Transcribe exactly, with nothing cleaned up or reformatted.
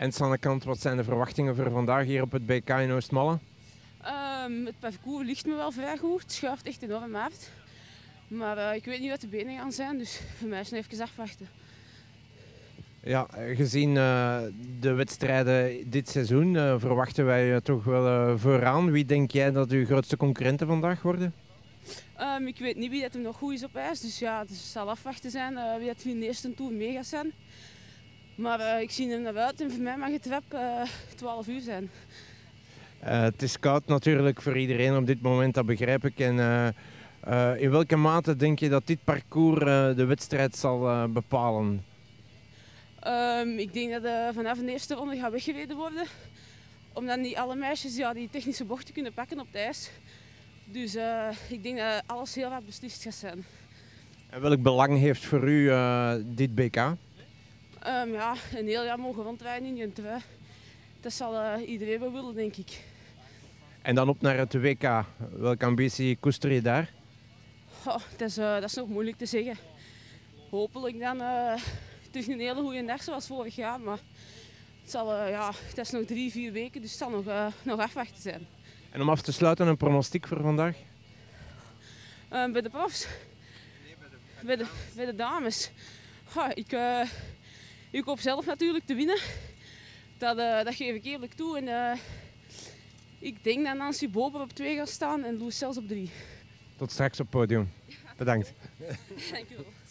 En Sannekant, wat zijn de verwachtingen voor vandaag hier op het B K in Oostmalle? Um, het parcours ligt me wel vrij goed. Het schuift echt enorm hard. Maar uh, ik weet niet wat de benen gaan zijn, dus voor mij is het nog even afwachten. Ja, gezien uh, de wedstrijden dit seizoen uh, verwachten wij uh, toch wel uh, vooraan. Wie denk jij dat uw grootste concurrenten vandaag worden? Um, ik weet niet wie dat er nog goed is op ijs, dus ja, het zal afwachten zijn uh, wie dat in de eerste toer mee gaat zijn. Maar uh, ik zie er naar uit en voor mij mag het web uh, twaalf uur zijn. Uh, het is koud natuurlijk voor iedereen op dit moment, dat begrijp ik. En, uh, uh, in welke mate denk je dat dit parcours uh, de wedstrijd zal uh, bepalen? Um, ik denk dat uh, vanaf de eerste ronde gaat weggereden worden. Omdat niet alle meisjes ja, die technische bochten kunnen pakken op het ijs. Dus uh, ik denk dat alles heel hard beslist gaat zijn. En welk belang heeft voor u uh, dit B K? Um, ja, een heel jaar mogen rondrijden in je trui. Dat zal uh, iedereen wel willen, denk ik. En dan op naar het W K. Welke ambitie koester je daar? Oh, dat, is, uh, dat is nog moeilijk te zeggen. Hopelijk dan uh, terug een hele goede dag zoals vorig jaar. Maar het, zal, uh, ja, het is nog drie, vier weken, dus het zal nog, uh, nog afwachten zijn. En om af te sluiten, een pronostiek voor vandaag? Uh, bij de profs? Nee, bij de, bij de, bij de dames. Oh, ik, uh, ik hoop zelf natuurlijk te winnen. Dat, uh, dat geef ik eerlijk toe. En, uh, ik denk dat Nancy Bober op twee gaat staan en Loes zelfs op drie. Tot straks op het podium. Bedankt. Dank je wel.